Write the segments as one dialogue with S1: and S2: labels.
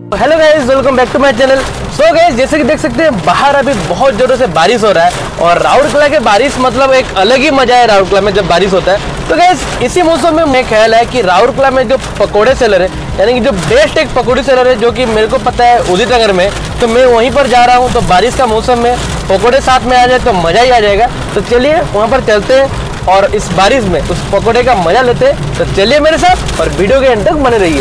S1: Hello guys, welcome back to my channel. So guys, जैसे कि देख सकते हैं बाहर अभी बहुत जोरों से बारिश हो रहा है और राउरकेला के बारिश मतलब एक अलग ही मजा है राउरकेला में जब बारिश होता है। तो गाइस, इसी मौसम में मेरा ख्याल है कि राउरकेला में जो पकोड़े सेलर है, यानी कि जो बेस्ट एक पकोड़ी सेलर है जो कि मेरे को पता है उदित नगर में, तो मैं वहीं पर जा रहा हूँ। तो बारिश का मौसम में पकोड़े साथ में आ जाए तो मज़ा ही आ जाएगा। तो चलिए वहाँ पर चलते हैं और इस बारिश में उस पकोड़े का मजा लेते हैं। तो चलिए मेरे साथ और वीडियो के एंड तक बने रहिए।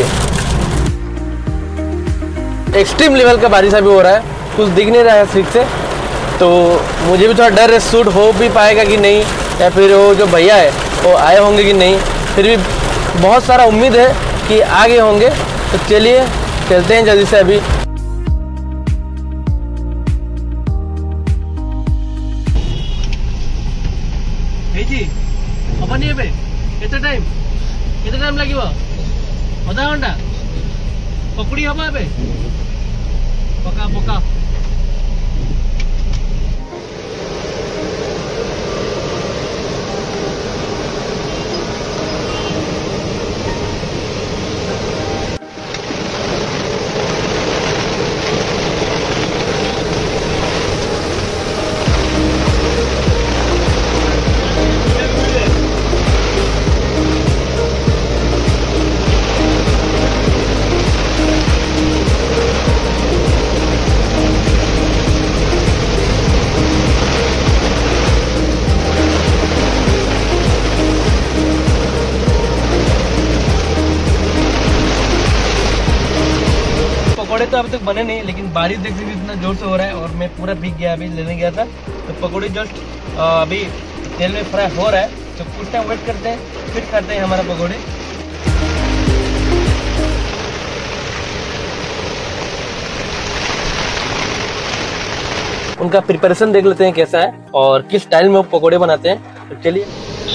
S1: एक्सट्रीम लेवल का बारिश अभी हो रहा है, कुछ दिख नहीं रहा है ठीक से, तो मुझे भी थोड़ा डर है शूट हो भी पाएगा कि नहीं, या फिर वो जो भैया है वो आए होंगे कि नहीं। फिर भी बहुत सारा उम्मीद है कि आगे होंगे। तो चलिए चलते हैं जल्दी से। अभी जी अपन ये पे कितना टाइम लगे आधा घंटा पकड़ी हम पे पका पका। पकोड़े तो अभी तक बने नहीं, लेकिन बारिश देख सकते इतना जोर से हो रहा है और मैं पूरा भीग गया। अभी लेने गया था तो पकोड़े जस्ट अभी तेल में फ्राई हो रहा है, तो कुछ टाइम वेट करते हैं फिर करते हैं हमारा पकोड़े। उनका प्रिपरेशन देख लेते हैं कैसा है और किस स्टाइल में वो पकोड़े बनाते हैं। तो चलिए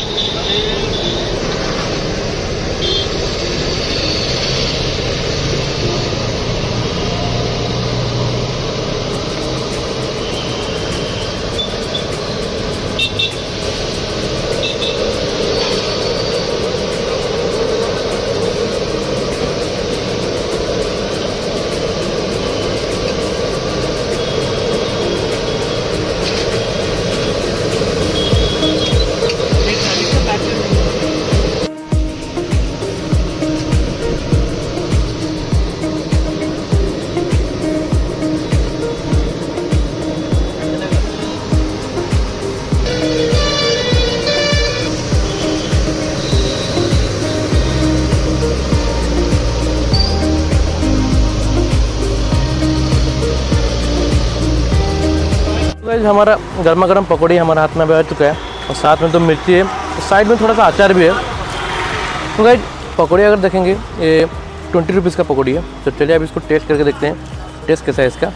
S1: हमारा गर्मा गर्म पकौड़ी हमारे हाथ में आ चुका है और साथ में तो मिर्ची है, साइड में थोड़ा सा अचार भी है। तो गाइस, पकौड़ी अगर देखेंगे ये 20 रुपीज़ का पकौड़ी है। तो चलिए अब इसको टेस्ट करके देखते हैं टेस्ट कैसा है इसका।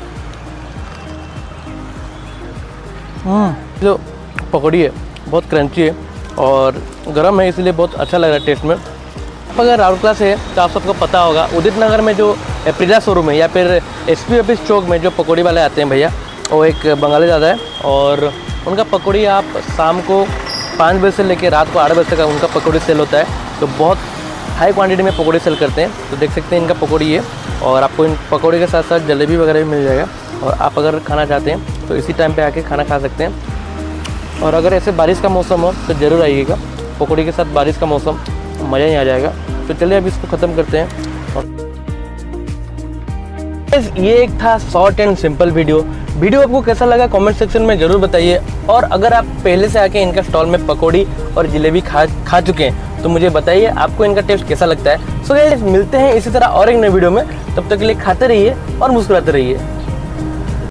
S1: जो पकौड़ी है बहुत क्रंची है और गर्म है, इसलिए बहुत अच्छा लग रहा है टेस्ट में। अगर राउरकेला से है तो आप सबको पता होगा उदित नगर में जो एप्रिला शोरूम है या फिर SP ऑफिस चौक में जो पकौड़ी वाले आते हैं भैया, वो एक बंगाली ज़्यादा है और उनका पकौड़ी आप शाम को 5 बजे से लेकर रात को 8 बजे तक उनका पकौड़ी सेल होता है। तो बहुत हाई क्वांटिटी में पकौड़ी सेल करते हैं। तो देख सकते हैं इनका पकौड़ी है और आपको इन पकौड़ी के साथ साथ जलेबी वगैरह भी मिल जाएगा। और आप अगर खाना चाहते हैं तो इसी टाइम पे आके खाना खा सकते हैं। और अगर ऐसे बारिश का मौसम हो तो ज़रूर आइएगा, पकौड़ी के साथ बारिश का मौसम मज़ा ही आ जाएगा। तो चलिए अब इसको ख़त्म करते हैं। ये एक था शॉर्ट एंड सिंपल वीडियो आपको कैसा लगा कमेंट सेक्शन में ज़रूर बताइए। और अगर आप पहले से आके इनका स्टॉल में पकौड़ी और जलेबी खा चुके हैं तो मुझे बताइए आपको इनका टेस्ट कैसा लगता है। सो गाइस, मिलते हैं इसी तरह और एक नए वीडियो में। तब तक के लिए खाते रहिए और मुस्कुराते रहिए।